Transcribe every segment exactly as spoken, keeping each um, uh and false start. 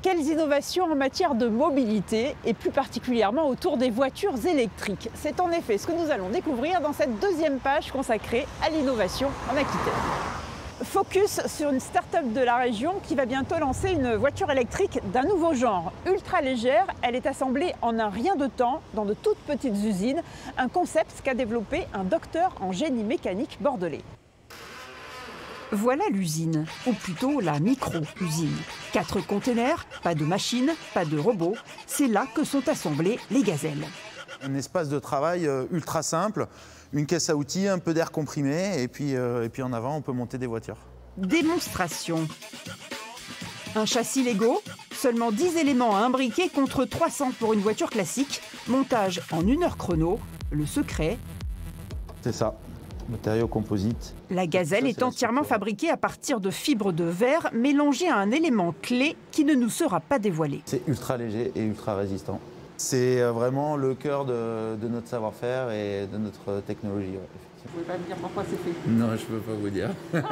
Quelles innovations en matière de mobilité et plus particulièrement autour des voitures électriques? C'est en effet ce que nous allons découvrir dans cette deuxième page consacrée à l'innovation en Aquitaine. Focus sur une start-up de la région qui va bientôt lancer une voiture électrique d'un nouveau genre. Ultra légère, elle est assemblée en un rien de temps dans de toutes petites usines, un concept qu'a développé un docteur en génie mécanique bordelais. Voilà l'usine, ou plutôt la micro-usine. Quatre containers, pas de machines, pas de robots. C'est là que sont assemblées les gazelles. Un espace de travail ultra simple, une caisse à outils, un peu d'air comprimé, et puis, euh, et puis en avant, on peut monter des voitures. Démonstration. Un châssis Lego, seulement dix éléments à imbriquer contre trois cents pour une voiture classique. Montage en une heure chrono. Le secret. C'est ça. Matériaux composites. La gazelle est entièrement fabriquée à partir de fibres de verre mélangées à un élément clé qui ne nous sera pas dévoilé. C'est ultra léger et ultra résistant. C'est vraiment le cœur de, de notre savoir-faire et de notre technologie. Ouais, vous pouvez pas me dire pourquoi c'est fait? Non, je peux pas vous dire.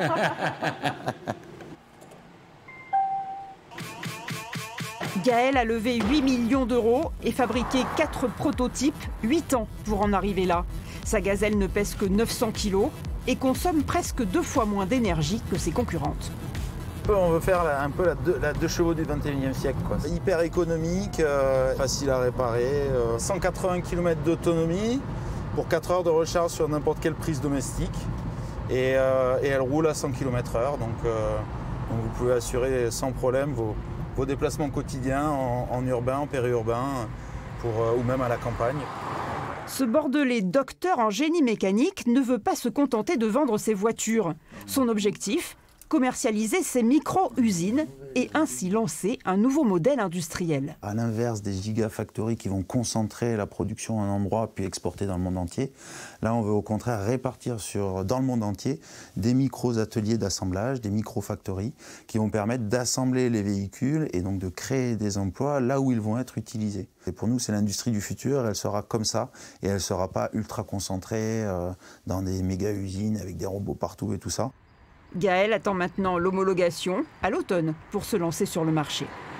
Gaël a levé huit millions d'euros et fabriqué quatre prototypes, huit ans pour en arriver là. Sa gazelle ne pèse que neuf cents kilos et consomme presque deux fois moins d'énergie que ses concurrentes. On veut faire un peu la deux, la deux chevaux du vingt et unième siècle. Quoi. Hyper économique, euh, facile à réparer, euh, cent quatre-vingts kilomètres d'autonomie pour quatre heures de recharge sur n'importe quelle prise domestique. Et, euh, et elle roule à cent kilomètres heure, donc, euh, donc vous pouvez assurer sans problème vos, vos déplacements quotidiens en, en urbain, en périurbain pour, euh, ou même à la campagne. Ce Bordelais docteur en génie mécanique ne veut pas se contenter de vendre ses voitures. Son objectif, commercialiser ces micro-usines et ainsi lancer un nouveau modèle industriel. À l'inverse des gigafactories qui vont concentrer la production à un endroit puis exporter dans le monde entier, là on veut au contraire répartir sur, dans le monde entier des micro-ateliers d'assemblage, des micro-factories qui vont permettre d'assembler les véhicules et donc de créer des emplois là où ils vont être utilisés. Et pour nous, c'est l'industrie du futur, elle sera comme ça et elle ne sera pas ultra concentrée euh, dans des méga-usines avec des robots partout et tout ça. Gaël attend maintenant l'homologation à l'automne pour se lancer sur le marché.